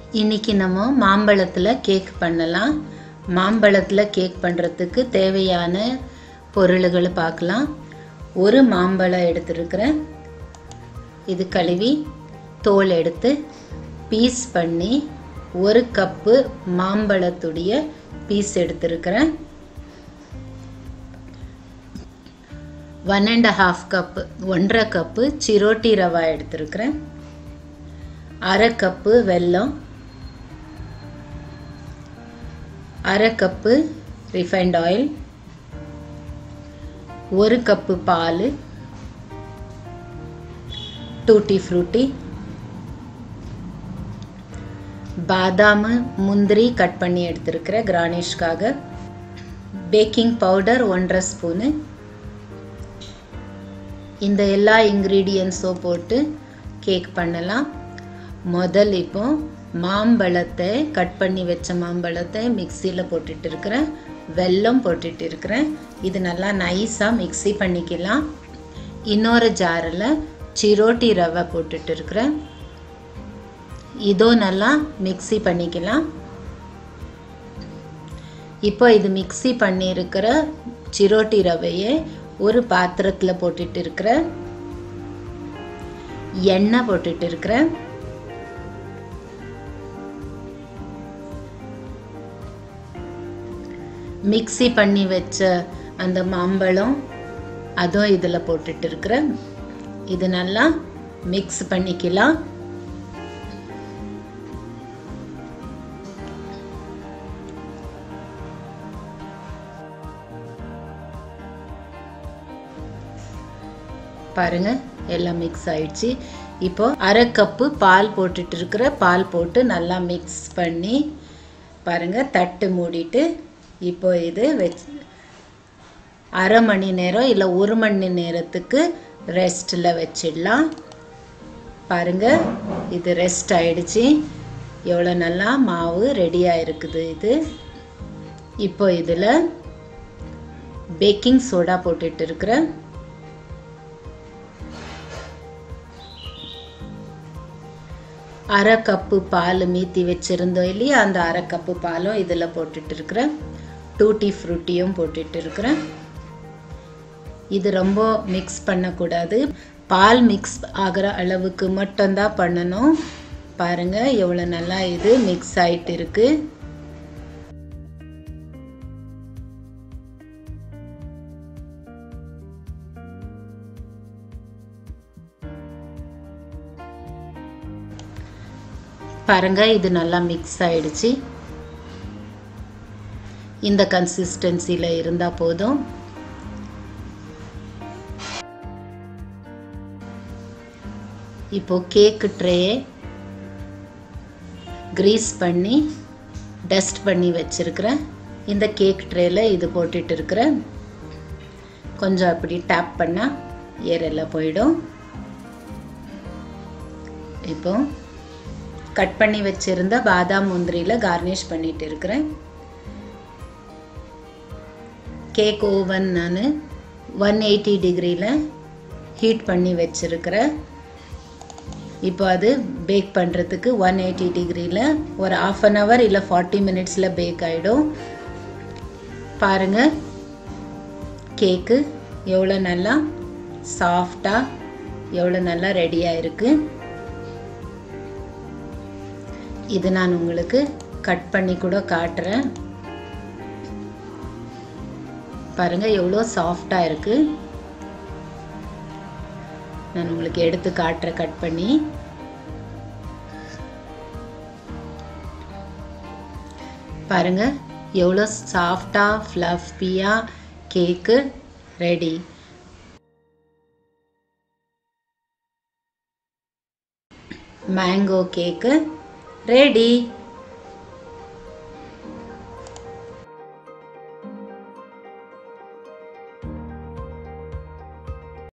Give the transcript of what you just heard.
இன்னைக்கு நம்ம மாம்பழத்தில் கேக் பண்ணலாம். மாம்பழத்தில் கேக் பண்ணுறதுக்கு தேவையான பொருள்களை பார்க்கலாம். ஒரு மாம்பழம் எடுத்துருக்கிறேன். இது கழுவி தோல் எடுத்து பீஸ் பண்ணி 1 கப்பு மாம்பழத்துடைய பீஸ் எடுத்துருக்கிறேன். 1.5 கப்பு 1.5 கப்பு சிரோட்டி ரவா எடுத்துருக்கிறேன். 1/2 கப்பு வெல்லம், 1/2 கப்பு ரிஃபைண்ட் ஆயில், 1 கப்பு பால், டூட்டி ஃப்ரூட்டி, பாதாம் முந்திரி கட் பண்ணி எடுத்துருக்கிறேன் கிரானிஷ்காக, பேக்கிங் பவுடர் 1.5 ஸ்பூனு. இந்த எல்லா இன்க்ரீடியன்ஸும் போட்டு கேக் பண்ணலாம். முதல் இப்போ மாம்பழத்தை கட் பண்ணி வச்ச மாம்பழத்தை மிக்சியில் போட்டுட்டு இருக்கிறேன். வெல்லம் போட்டுட்டு இருக்கிறேன். இது நல்லா நைஸாக மிக்ஸி பண்ணிக்கலாம். இன்னொரு ஜாரில் சிரோட்டி ரவை போட்டுட்டு இருக்கிறேன். இதோ நல்லா மிக்ஸி பண்ணிக்கலாம். இப்போ இது மிக்ஸி பண்ணியிருக்கிற சிரோட்டி ரவையை ஒரு பாத்திரத்தில் போட்டுட்டு இருக்கிறேன். எண்ணெய் போட்டுட்டு இருக்கிறேன். மிக்ஸி பண்ணி வச்ச அந்த மாம்பழம் அதுவும் இதில் போட்டுட்டு இருக்கிறேன். இது நல்லா மிக்ஸ் பண்ணிக்கலாம். பாருங்க எல்லாம் மிக்ஸ் ஆயிடுச்சு. இப்போ 1/2 கப்பு பால் போட்டுட்டு இருக்கிற பால் போட்டு நல்லா மிக்ஸ் பண்ணி பாருங்க தட்டு மூடிட்டு இப்போ இது வச்சு 1/2 மணி நேரம் இல்லை 1 மணி நேரத்துக்கு ரெஸ்ட்டில் வச்சிடலாம். பாருங்க இது ரெஸ்ட் ஆயிடுச்சு. எவ்வளோ நல்லா மாவு ரெடியாக இருக்குது. இது இப்போ இதில் பேக்கிங் சோடா போட்டுட்டு இருக்கிறேன். அரை கப்பு பால் மீத்தி வச்சுருந்தோம் இல்லையா, அந்த 1/2 கப்பு பாலும் இதில் போட்டுட்டு இருக்கிறேன். டூட்டி ஃப்ரூட்டியும் போட்டுட்டு இருக்கிறேன். இது ரொம்ப மிக்ஸ் பண்ணக்கூடாது. பால் மிக்ஸ் ஆகிற அளவுக்கு மட்டும்தான் பண்ணணும். பாருங்க எவ்வளோ நல்லா இது மிக்ஸ் ஆகிட்டு இருக்கு. பாருங்க இது நல்லா மிக்ஸ் ஆயிடுச்சு. இந்த கன்சிஸ்டன்சியில் இருந்தால் போதும். இப்போ கேக்கு ட்ரேயை கிரீஸ் பண்ணி டஸ்ட் பண்ணி வச்சிருக்கிறேன். இந்த கேக் ட்ரேயில் இது போட்டுட்டு இருக்கிறேன். கொஞ்சம் அப்படி டேப் பண்ணால் ஏரெல்லாம் போயிடும். இப்போ கட் பண்ணி வச்சிருந்த பாதாம் முந்திரியில் கார்னிஷ் பண்ணிட்டு இருக்கிறேன். கேக் ஓவன் நான் 180 டிகிரியில் ஹீட் பண்ணி வச்சுருக்கிறேன். இப்போ அது பேக் பண்ணுறதுக்கு 180 டிகிரியில் ஒரு 1/2 hour இல்லை 40 minutesல பேக் ஆகிடும். பாருங்கள் கேக்கு எவ்வளோ நல்லா சாஃப்டாக எவ்வளோ நல்லா ரெடியாக இருக்குது. இது நான் உங்களுக்கு கட் பண்ணி கூட காட்டுறேன். பாருங்க எவ்வளோ சாஃப்டாக இருக்கு. நான் உங்களுக்கு எடுத்து காட்டுறேன் கட் பண்ணி. பாருங்க எவ்வளோ சாஃப்டாக ஃப்ளஃபியாக cake ready. Mango cake ready.